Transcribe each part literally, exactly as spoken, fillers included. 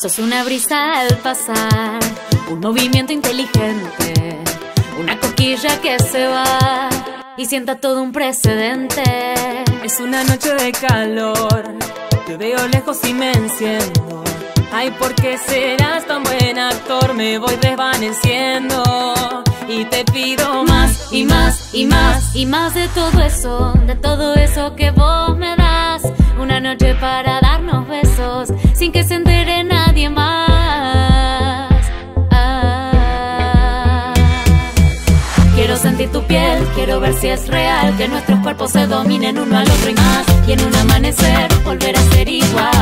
Sos una brisa al pasar, un movimiento inteligente, una coquilla que se va y sienta todo un precedente. Es una noche de calor, te veo lejos y me enciendo. Ay, ¿por qué serás tan buen actor? Me voy desvaneciendo y te pido más y más y más y más de todo eso, de todo eso que vos me das. Una noche para darnos besos sin que se entere nadie más. Ah. Quiero sentir tu piel, quiero ver si es real que nuestros cuerpos se dominen uno al otro y más, y en un amanecer volver a ser igual.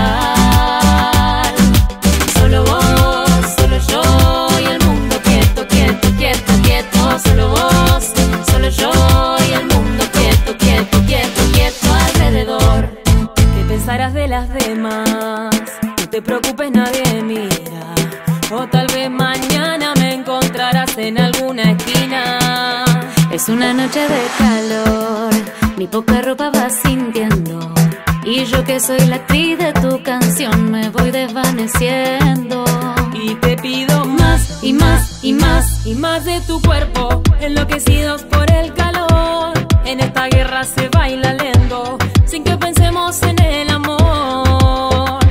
Solo vos, solo yo y el mundo quieto, quieto, quieto, quieto. Solo vos, solo yo y el mundo quieto, quieto, quieto, quieto alrededor. ¿Qué pensarás de las demás? No te preocupes, nadie mira. O tal vez mañana me encontrarás en alguna esquina. Es una noche de calor, mi poca ropa vas sintiendo, y yo que soy la actriz de tu canción me voy desvaneciendo. Y te pido más y más y más y más de tu cuerpo, enloquecidos por el calor. En esta guerra se baila lento, sin que pensemos en el amor.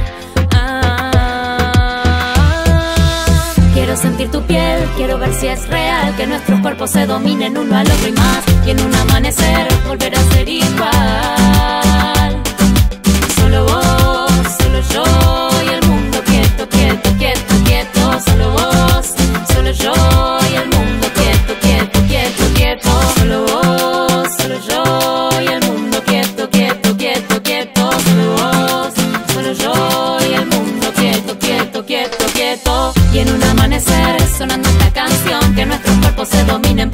Ah. Quiero sentir tu piel, quiero ver si es real que nuestros cuerpos se dominen uno al otro y más, y en un amanecer volver a ser igual. Solo vos, solo yo y el mundo quieto, quieto, quieto, quieto. Solo vos, solo yo y el mundo quieto, quieto, quieto, quieto. Solo vos, solo yo y el mundo quieto, quieto, quieto, quieto. Solo vos, solo yo y el mundo quieto, quieto, quieto, quieto. Y en un amanecer sonando esta canción, que nuestros cuerpos se dominen